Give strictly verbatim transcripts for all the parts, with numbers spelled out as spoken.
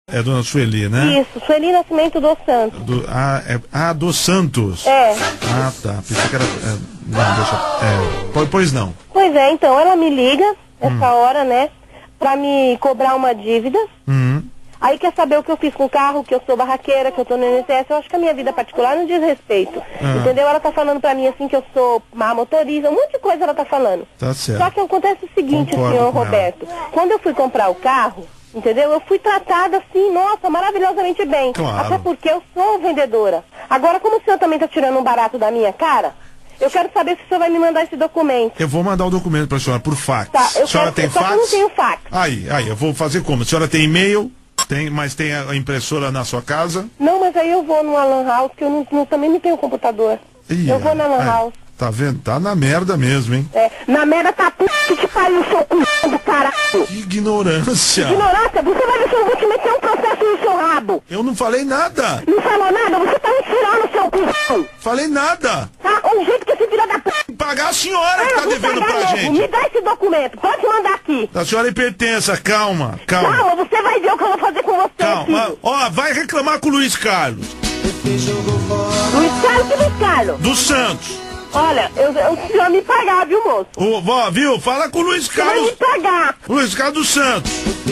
É dona Sueli, né? Isso, Sueli Nascimento dos Santos. Do, ah, é, ah, dos Santos. É. Ah, tá. Pensei que era... É, não, deixa... É, pois não. Pois é, então, ela me liga, essa Hum. hora, né, pra me cobrar uma dívida. Uhum. Aí quer saber o que eu fiz com o carro, que eu sou barraqueira, que eu tô no I N S S. Eu acho que a minha vida particular não diz respeito. Ah. Entendeu? Ela tá falando pra mim assim que eu sou má motorista, um monte de coisa ela tá falando. Tá certo. Só que acontece o seguinte, Concordo senhor com Roberto. Quando eu fui comprar o carro, entendeu? Eu fui tratada assim, nossa, maravilhosamente bem. Claro. Até porque eu sou vendedora. Agora, como o senhor também tá tirando um barato da minha cara, eu quero saber se o senhor vai me mandar esse documento. Eu vou mandar o documento pra senhora por fax. Tá, eu a senhora quero, tem só fax? que eu não tenho fax. Aí, aí, eu vou fazer como? A senhora tem e-mail? Tem, mas tem a impressora na sua casa? Não, mas aí eu vou numa lan house, que eu não, não- também não tenho computador. Ih, eu vou na lan aí, house. Tá vendo? Tá na merda mesmo, hein? É, na merda tá puta que te pariu, seu c... do caralho. Que ignorância! Ignorância, você vai ver se eu vou te meter um processo no seu rabo. Eu não falei nada! Não falou nada, você tá me tirando, seu c... Falei nada! Tá? O jeito que esse filho da p... Pagar a senhora que tá Eu vou devendo pagar pra mesmo. gente! Me dá esse documento, pode mandar aqui. A senhora é pertença, calma, calma. Calma, você vai ver o que eu vou fazer com você, Calma, filho. ó, vai reclamar com o Luiz Carlos, Luiz Carlos, que Luiz Carlos? do Santos. Olha, eu, eu preciso me pagar, viu, moço? Ô, vó, viu? Fala com o Luiz Você vai me Carlos, pagar. o Luiz Carlos do Santos.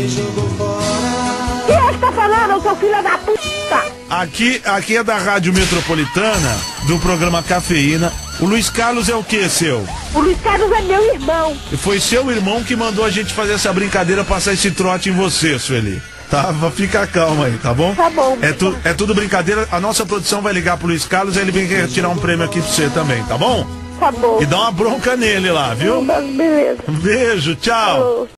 Quem é que tá falando, seu filho da puta? Aqui, aqui é da Rádio Metropolitana, do programa Cafeína. O Luiz Carlos é o que, seu? O Luiz Carlos é meu irmão. Foi seu irmão que mandou a gente fazer essa brincadeira, passar esse trote em você, Sueli. Tá? Fica calma aí, tá bom? Tá bom. É, tu, é tudo brincadeira. A nossa produção vai ligar pro Luiz Carlos e ele vem retirar um prêmio aqui pra você também, tá bom? Tá bom. E dá uma bronca nele lá, viu? Beleza. Um beijo, tchau. Falou.